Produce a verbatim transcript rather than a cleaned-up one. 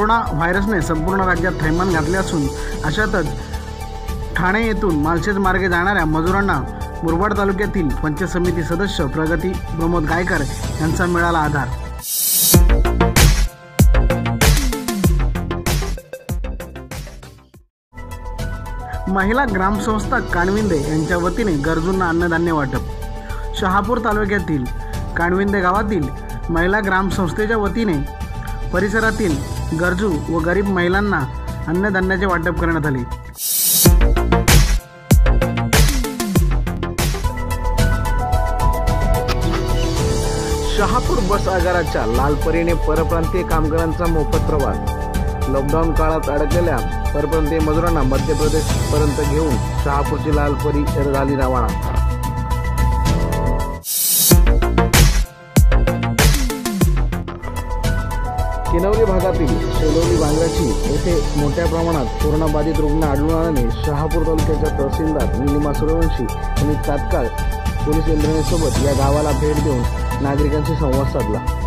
Corona व्हायरसने संपूर्ण राज्यात थैमान घातले असून अशातच ठाणे येथून माळशेज मार्गे जाणाऱ्या मजुरांना मुरबाड तालुक्यातील पंचायत समिती सदस्य प्रगती प्रमोद गायकर यांचा मिळाला आधार। महिला ग्रामसंस्था कानविंदे यांच्या वतीने गरजूंना अन्नधान्य वाटप। शहापूर तालुक्यातील कानविंदे गावातील महिला ग्रामसंस्थेच्या वतीने परिसरातील गरजू व गरीब महिलांना अन्नधान्याचे वाटप करण्यात आले। शहापूर बस आगाराच्या लालपरीने परप्रांतीय कामगारांचा मोफत प्रवास। लॉकडाऊन काळात अडकलेल्या परप्रांतीय मजुरांना मध्य प्रदेश पर्यंत घेऊन शहापूरची लालपरी झाली रवाना। किनवली भागातील शेलोली भांगराची येथे मोठ्या प्रमाणात कोरोनाबाधित रुग्ण आढळून आल्याने शहापूर तालुक्याच्या तहसीलदार निलिमा सूर्यवंशी यांनी तात्काळ पोलीस यंत्रणेसोबत या गावाला भेट देऊन नागरिकांशी संवाद साधला।